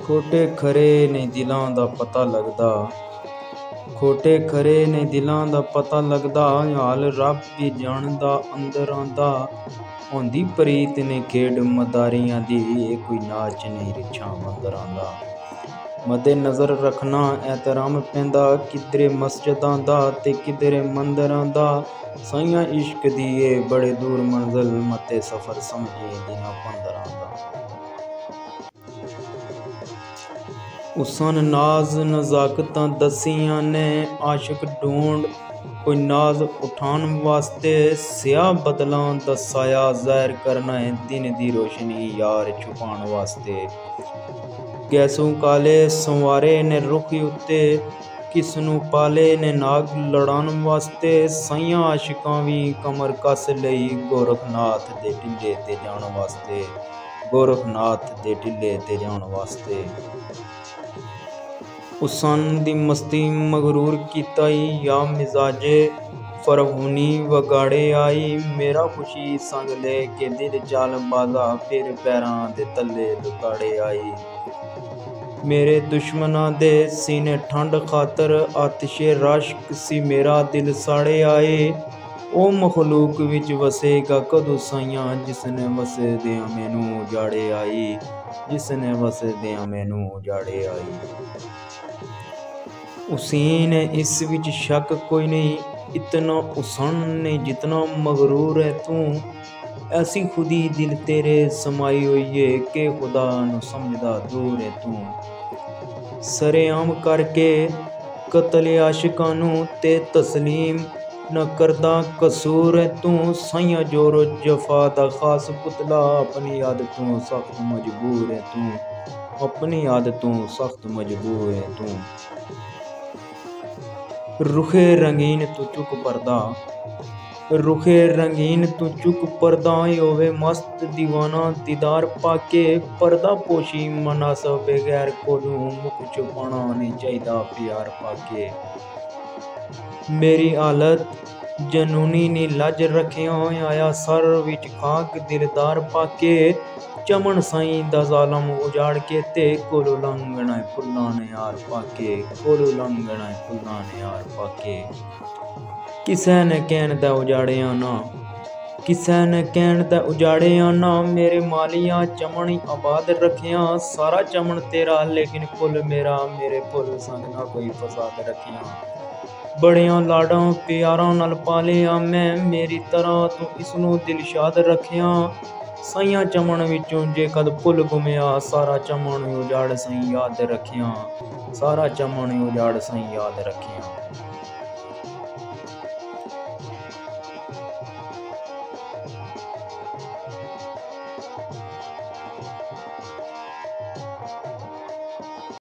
खोटे खरे ने दिलां दा पता लगदा, खोटे खरे ने दिलां दा पता लगदा, हाल रब भी जानदा अंदरां दा। होंदी प्रीत ने खेड मदारियां दी, कोई नाच नहीं रिछां बंदरां दा। मदे नज़र रखना एहतराम पैंदा, किधरे मस्जिदां दा ते किधरे मंदरां दा। साइयां इश्क दी ए बड़े दूर मंज़िल, मते सफ़र समझे दिनां 15 दा। उसन नाज नज़ाकतां दसियां ने आशिक ढूंढ, कोई नाज उठान वास्ते। स्याह बदलां दा साया ज़ाहिर करना है, दिन दी रोशनी यार छुपाण वास्ते। गैसों काले संवारे ने रुख उत्ते, किसनू पाले ने नाग लड़ान वास्ते। साइयां आशिकां भी कमर कस लई, गोरखनाथ दे टिले ते जाण वास्ते, गोरखनाथ दे टिले ते जाण वास्ते। उसन दी मस्ती मगरूर कीताई, या मिजाजे फरहूनी वगाड़े आई। मेरा खुशी संग ले के दिल चाल बाजा, फिर पैरां दे तले लुकाड़े आई। मेरे दुश्मनां दे सीने ठंड खातर, आतिशे राश्क सी मेरा दिल साड़े आए। ओ मखलूक विच वसेगा कदों साइयां, जिसने वसदियां मैनू उजाड़े आई, जिसने वसदियां मैनू उजाड़े आई। उसीन है इस विच शक कोई नहीं, इतना उसन ने जितना मगरूर है तू। ऐसी खुदी दिल तेरे समाई हुई है, के खुदा नू समझदा दूर है तू। सरेआम करके कतल आशिकां नू ते तस्लीम न करदा कसूर है तू। साइयां जोरो जफा दा खास पुतला, अपनी आदतों सख्त मजबूर है तू, अपनी आदतों सख्त मजबूर है तू। रुखे रंगीन तू चुक पर्दा, रुखे रंगीन तू चुक पर्दा। होवे मस्त दीवाना दीदार पाके, पर्दा पोशी मनासब बगैर कोलू। मुख छुपाना नहीं चाहिदा प्यार पाके। मेरी हालत जनूनी नी लज रखिया, आया सर विच खाक दिलदार पाके। चमन साईं दा जालम उजाड़ के ते, कोलू लंघना फुल्लां ने हार पाके, कोलू लंघना फुल्लां ने हार पाके। किसे ने कहण दा उजाड़िया ना, किसे ने कहण दा उजाड़िया ना। मेरे मालिया चमन आबाद रखिया, सारा चमन तेरा लेकिन फुल मेरा। मेरे फुल संग ना कोई फसाद रखिया। बड़ियां लाडां प्यारां नाल पालिया मैं, मेरी तरह तू इसनू दिलशाद रखिया। साइयां चमन विचों जे कद फुल गुमिया, सारा चमन उजाड़ साईं याद रखिया, सारा चमन उजाड़ साईं याद रखिया।